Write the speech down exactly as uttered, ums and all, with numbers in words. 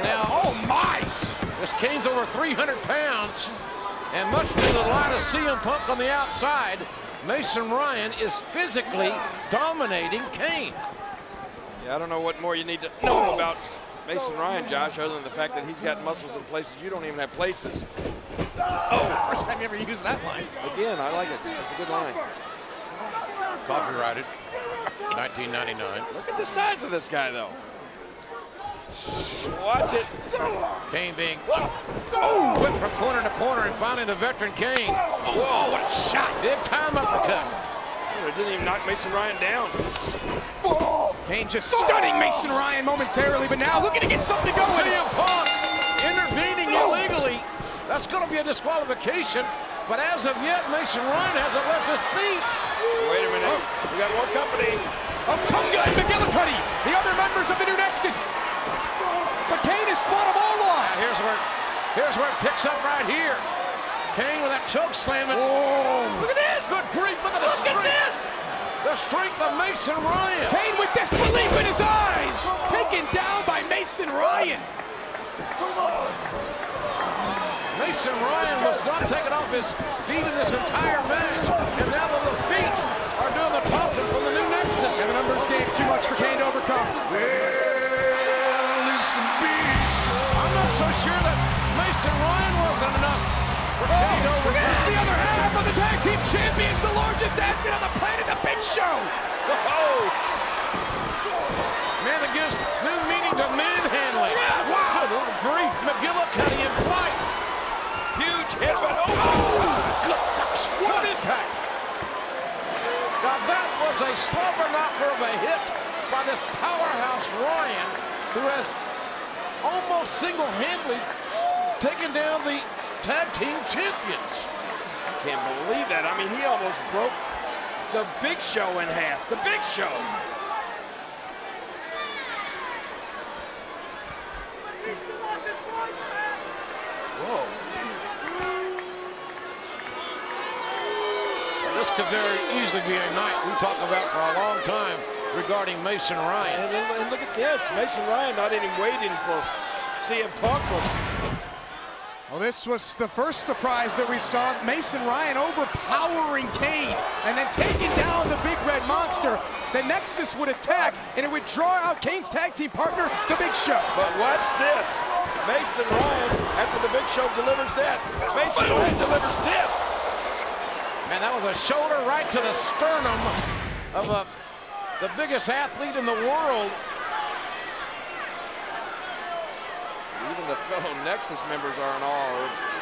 now, oh my! this Kane's over three hundred pounds, and much to the delight of C M Punk on the outside, Mason Ryan is physically dominating Kane. Yeah, I don't know what more you need to know about Mason Ryan, Josh, other than the fact that he's got muscles in places you don't even have places. Oh, first time you ever used that line. Again, I like it. It's a good line. Copyrighted, nineteen ninety-nine. Look at the size of this guy, though. Watch it. Kane being oh, whipped from corner to corner, and finally the veteran Kane. Whoa, what a shot. Big time uppercut. Oh, it didn't even knock Mason Ryan down. Kane just stunning Mason Ryan momentarily, but now looking to get something going. C M Punk intervening illegally. That's going to be a disqualification, but as of yet, Mason Ryan hasn't left his feet. Wait a minute. Oh. We got more company. Of Tunga and McGillicuddy, the other members of the new Nexus. But Kane has fought them all off. Now here's where, here's where it picks up right here. Kane with that choke slam. Whoa. Look at this. Good grief. Look at the Look strength. at this. The strength of Mason Ryan. Kane with disbelief in his eyes. Taken down by Mason Ryan. Mason Ryan was not taken off his feet in this entire match. And now the feet are doing the talking from the new Nexus. And the numbers game too much for Kane to overcome. I'm not so sure that Mason Ryan wasn't enough for Kane to overcome. Here's the other half of the tag team champions, the largest athlete on the planet, the Big Show. Whoa. Man, that gives new meaning to manhandling. Yeah, wow. Good grief. McGillicuddy in flight. Huge hit, but oh, Good gosh, what impact. Now that was a slobber knocker of a hit by this powerhouse Ryan, who has almost single-handedly taken down the tag team champions. I can't believe that. I mean, he almost broke the Big Show in half. The Big Show. Whoa. Well, this could very easily be a night we talk about for a long time regarding Mason Ryan. And, and look at this. Mason Ryan not even waiting for C M Punk. Well, this was the first surprise that we saw. Mason Ryan overpowering Kane and then taking down the big red monster. The Nexus would attack, and it would draw out Kane's tag team partner, the Big Show. But watch this. Mason Ryan, after the Big Show delivers that, Mason Ryan delivers this. And that was a shoulder right to the sternum of a, the biggest athlete in the world. Even the fellow Nexus members are in awe.